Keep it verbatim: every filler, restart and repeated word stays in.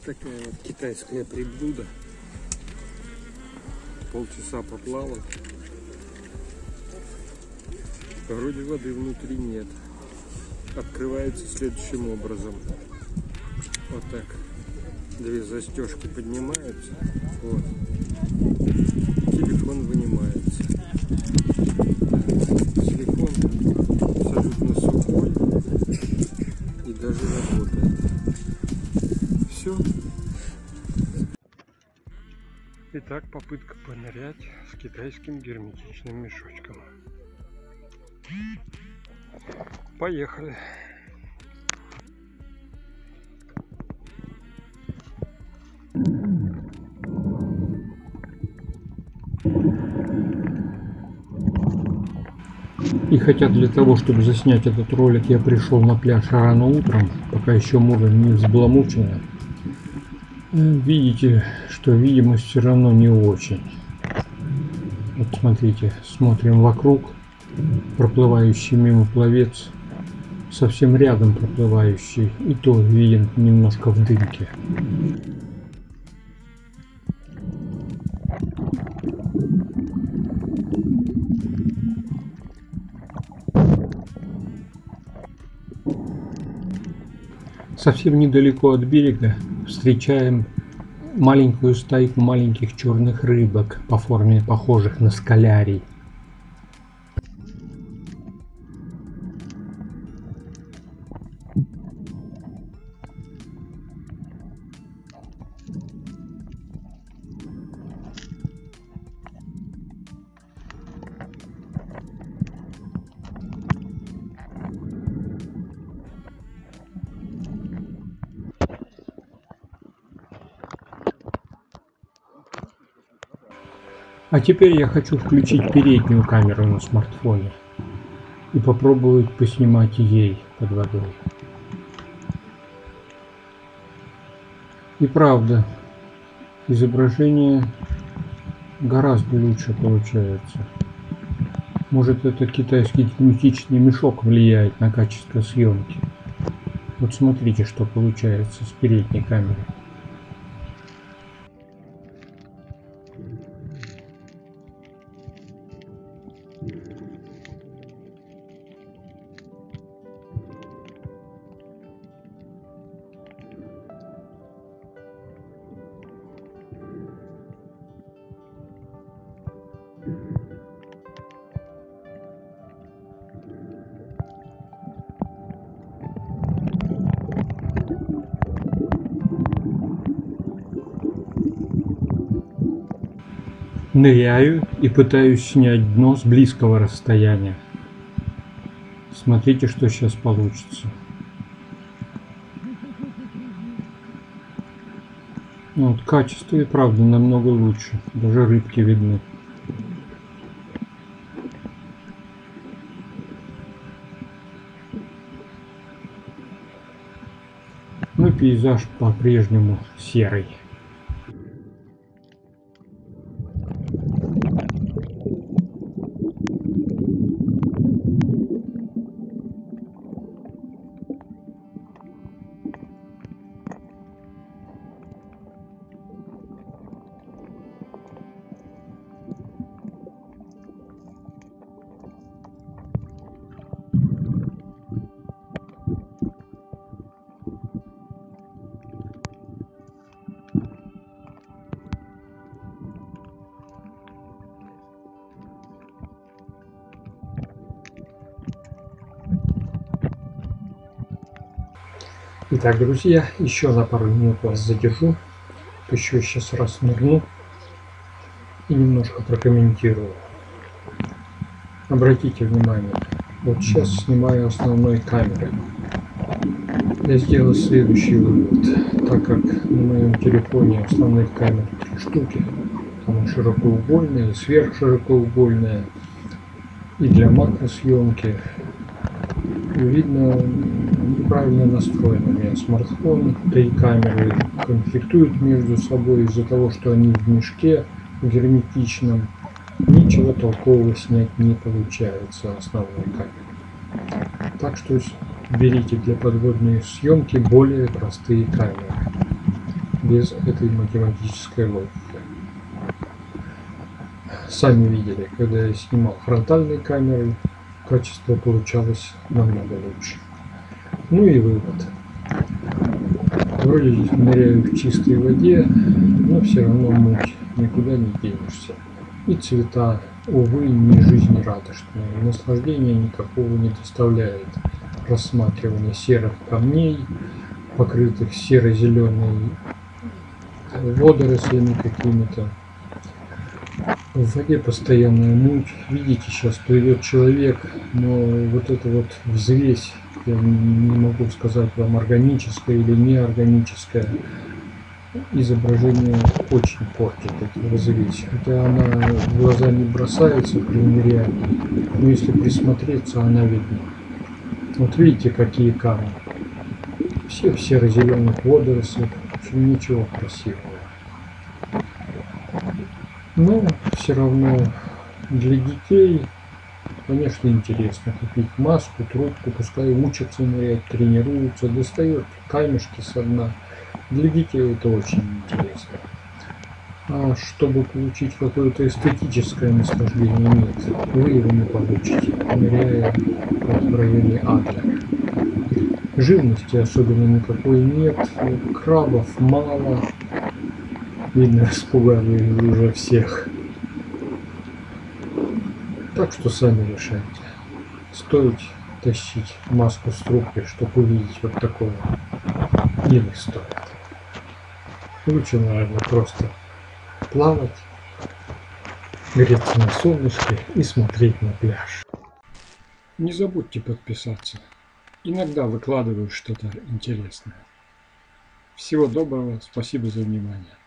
Такая вот китайская приблуда. Полчаса поплавал. Вроде воды внутри нет. Открывается следующим образом. Вот так. Две застежки поднимаются. Вот. Телефон вынимается. Телефон абсолютно сухой и даже работает. Все. Итак, попытка понырять с китайским герметичным мешочком. Поехали. И хотя для того, чтобы заснять этот ролик, я пришел на пляж рано утром, пока еще море не взбаламучено, видите, что видимость все равно не очень. Вот смотрите, смотрим вокруг, проплывающий мимо пловец, совсем рядом проплывающий, и то виден немножко в дымке. Совсем недалеко от берега встречаем маленькую стайку маленьких черных рыбок по форме похожих на скалярий. А теперь я хочу включить переднюю камеру на смартфоне и попробовать поснимать ей под водой. И правда, изображение гораздо лучше получается. Может, это китайский герметичный мешок влияет на качество съемки. Вот смотрите, что получается с передней камеры. Ныряю и пытаюсь снять дно с близкого расстояния. Смотрите, что сейчас получится. Вот, качество и правда намного лучше. Даже рыбки видны. Ну и пейзаж по-прежнему серый. Итак, друзья, еще на пару минут вас задержу, еще сейчас раз нырну и немножко прокомментирую. Обратите внимание, вот сейчас снимаю основной камерой. Я сделал следующий вывод, так как на моем телефоне основных камер три штуки, там и широкоугольная, и сверхширокоугольная, и для макросъемки. Видно, неправильно настроен у меня смартфон, да и камеры конфликтуют между собой из-за того, что они в мешке герметичном. Ничего толкового снять не получается основной камерой. Так что берите для подводной съемки более простые камеры. без этой математической логики. Сами видели, когда я снимал фронтальной камерой, качество получалось намного лучше. Ну и вывод. Вроде ныряю в чистой воде, но все равно муть, никуда не денешься. И цвета, увы, не жизнерадостные. Наслаждения никакого не доставляет рассматривание серых камней, покрытых серо-зеленой водорослями какими-то. В воде постоянная муть. Видите, сейчас плывет человек, но вот это вот взвесь, я не могу сказать вам, органическое или неорганическое, изображение очень портит эту взвесь. Хотя она в глаза не бросается при нырянии, но если присмотреться, она видна. Вот видите, какие камни. Все в серо-зеленых водорослях. В общем, ничего красивого. Но все равно для детей, конечно, интересно купить маску, трубку, пускай учатся нырять, тренируются, достают камешки со дна. Для детей это очень интересно. А чтобы получить какое-то эстетическое наслаждение, нет, вы его не получите, ныряя в районе Адлера. Живности особенно никакой нет, крабов мало. Видно, распугали уже всех. Так что сами решайте. Стоит тащить маску с трубкой, чтобы увидеть вот такое, или стоит. Лучше, наверное, просто плавать, греться на солнышке и смотреть на пляж. Не забудьте подписаться. Иногда выкладываю что-то интересное. Всего доброго, спасибо за внимание.